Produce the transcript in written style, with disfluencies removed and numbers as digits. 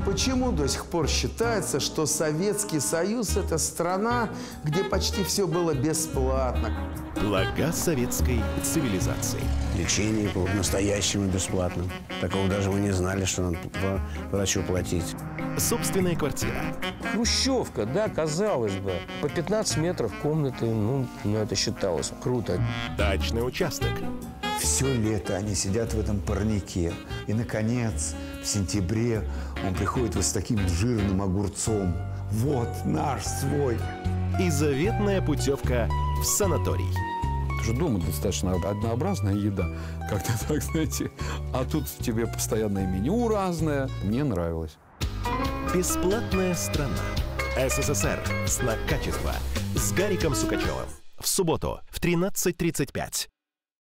Почему до сих пор считается, что Советский Союз – это страна, где почти все было бесплатно? Блага советской цивилизации. Лечение по-настоящему бесплатно. Такого даже мы не знали, что надо врачу платить. Собственная квартира. Хрущевка, да, казалось бы. По 15 метров комнаты, ну это считалось круто. Дачный участок. Все лето они сидят в этом парнике. И, наконец, в сентябре он приходит вот с таким жирным огурцом. Вот наш свой. И заветная путевка в санаторий. Уже дома достаточно однообразная еда, как-то так, знаете. А тут тебе постоянное меню разное. Мне нравилось. Бесплатная страна. СССР. Знак качества. С Гариком Сукачевым. В субботу в 13:35.